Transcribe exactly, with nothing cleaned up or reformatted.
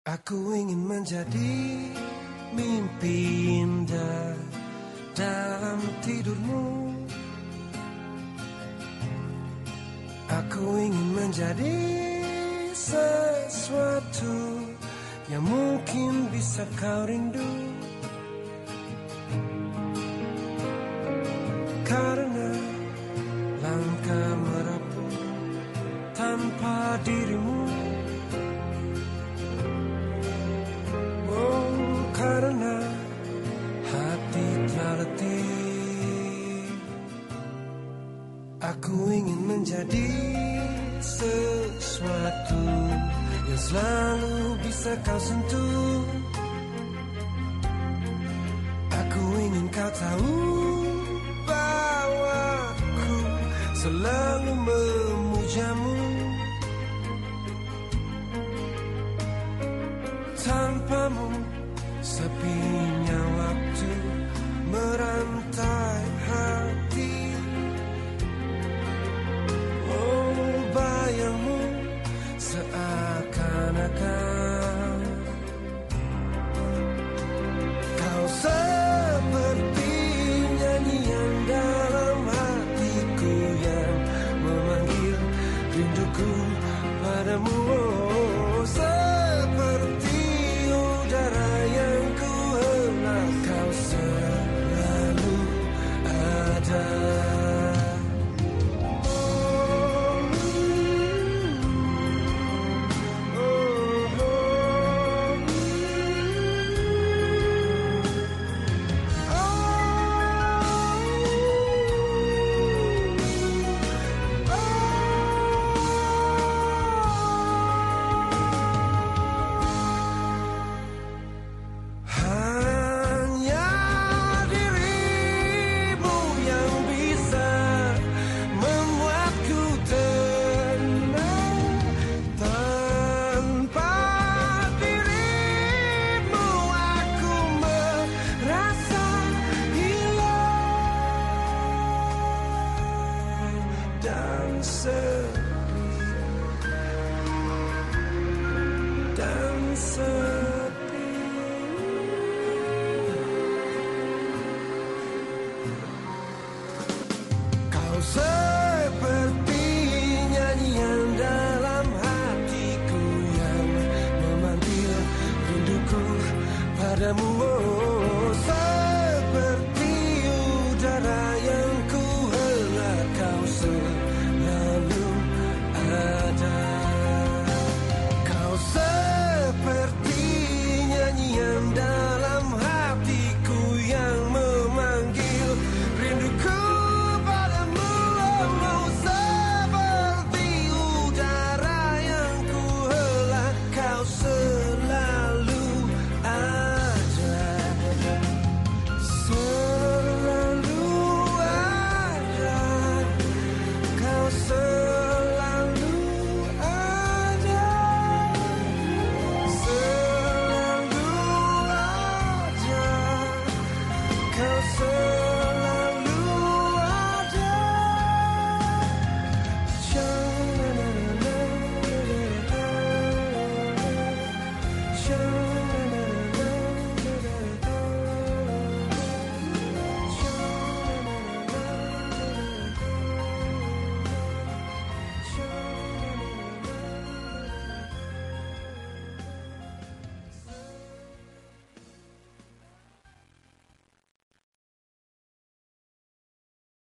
Aku ingin menjadi mimpi indah dalam tidurmu. Aku ingin menjadi sesuatu yang mungkin bisa kau rindu. Karena langkah merapuh tanpa dirimu. Oh, karena hati telah letih. Aku ingin menjadi sesuatu yang selalu bisa kau sentuh. Aku ingin kau tahu bahwa aku selalu memujamu. Tanpamu sepinya waktu merantai hati. Oh, bayangmu seakan-akan kau seperti nyanyian dalam hatiku yang memanggil rinduku padamu.